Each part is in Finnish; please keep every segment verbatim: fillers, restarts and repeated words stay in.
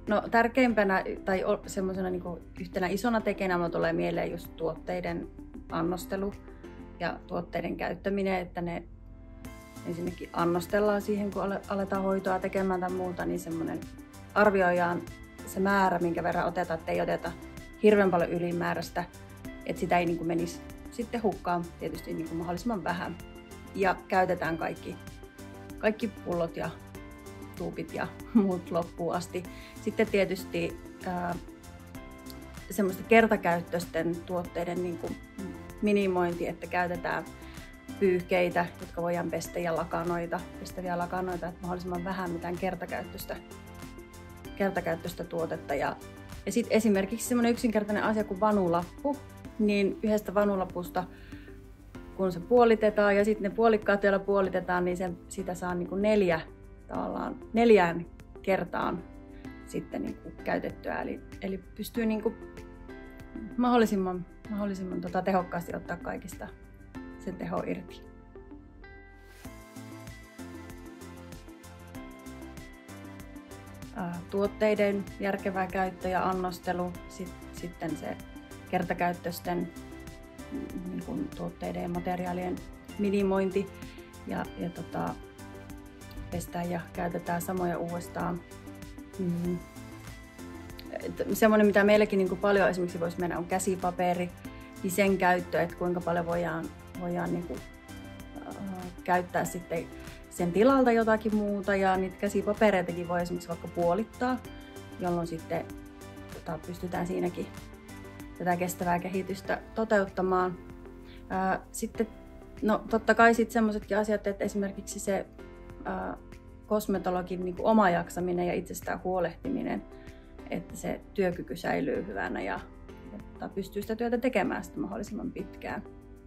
No tärkeimpänä tai semmoisena niin kuin yhtenä isona tekijänä mulle tulee mieleen just tuotteiden annostelu ja tuotteiden käyttäminen, että ne ensinnäkin annostellaan siihen, kun aletaan hoitoa tekemään tai muuta, niin semmoinen arvioidaan se määrä, minkä verran otetaan, että ei oteta hirveän paljon ylimääräistä, että sitä ei niin kuin menisi sitten hukkaan tietysti niin kuin mahdollisimman vähän. Ja käytetään kaikki, kaikki pullot ja tuupit ja muut loppuun asti. Sitten tietysti ää, semmoista kertakäyttöisten tuotteiden niin kuin minimointi, että käytetään pyyhkeitä, jotka voidaan pestä ja lakanoita, pestäviä lakanoita, että mahdollisimman vähän mitään kertakäyttöistä, kertakäyttöistä tuotetta. Ja, ja sitten esimerkiksi semmoinen yksinkertainen asia kuin vanulappu, niin yhdestä vanulapusta, kun se puolitetaan ja sitten ne puolikkaat, joilla puolitetaan, niin sen, sitä saa niin kuin neljä, tavallaan neljään kertaan sitten niin kuin käytettyä. Eli, eli pystyy niin kuin mahdollisimman, mahdollisimman tota tehokkaasti ottaa kaikista sen teho irti. Tuotteiden järkevä käyttö ja annostelu, sit, sitten se kertakäyttöisten niin kuin tuotteiden ja materiaalien minimointi ja, ja tota, pestään ja käytetään samoja uudestaan. Mm. Semmoinen, mitä meilläkin niin kuin paljon esimerkiksi voisi mennä, on käsipaperi, niin sen käyttö, että kuinka paljon voidaan, voidaan niin kuin, äh, käyttää sitten sen tilalta jotakin muuta, ja niitä käsipapereitakin voi esimerkiksi vaikka puolittaa, jolloin sitten tota, pystytään siinäkin tätä kestävää kehitystä toteuttamaan. Äh, sitten no, totta kai sitten sellaisetkin asiat, että esimerkiksi se äh, kosmetologin niin kuin oma jaksaminen ja itsestään huolehtiminen, että se työkyky säilyy hyvänä ja että pystyy sitä työtä tekemään sitä mahdollisimman pitkään.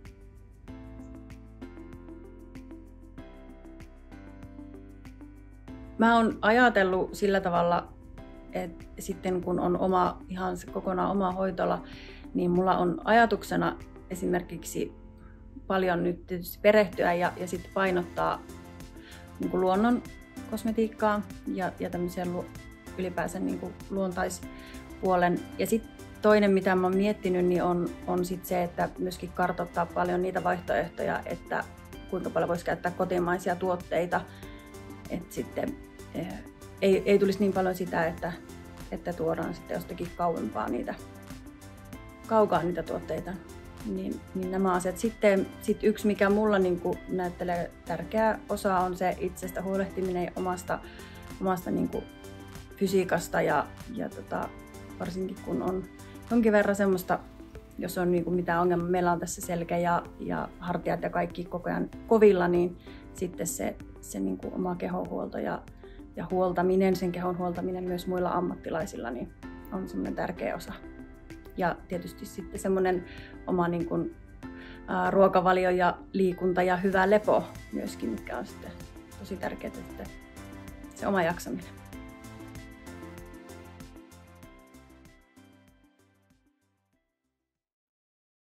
Mä oon ajatellut sillä tavalla, että sitten kun on oma, ihan kokonaan oma hoitola, niin mulla on ajatuksena esimerkiksi paljon nyt tietysti perehtyä ja, ja sitten painottaa niin kuin luonnon kosmetiikkaa ja, ja tämmöisen lu, ylipäänsä niin kuin luontaispuolen. Ja sitten toinen, mitä mä oon miettinyt, niin on, on sit se, että myöskin kartoittaa paljon niitä vaihtoehtoja, että kuinka paljon voisi käyttää kotimaisia tuotteita. Että sitten eh, ei, ei tulisi niin paljon sitä, että, että tuodaan sitten jostakin kauempaa niitä, kaukaa niitä tuotteita. Niin, niin nämä asiat. Sitten sit yksi, mikä mulla niin kuin näyttelee tärkeä osa, on se itsestä huolehtiminen ja omasta, omasta niin kuin fysiikasta. Ja, ja tota, varsinkin kun on jonkin verran semmoista, jos on niin kuin mitään ongelmaa, meillä on tässä selkä ja, ja hartiat ja kaikki koko ajan kovilla, niin sitten se, se niin kuin oma kehonhuolto ja, ja huoltaminen, sen kehon huoltaminen myös muilla ammattilaisilla, niin on semmoinen tärkeä osa. Ja tietysti sitten semmoinen oma niin kuin, ää, ruokavalio ja liikunta ja hyvä lepo myöskin, mikä on sitten tosi tärkeää, että se oma jaksaminen.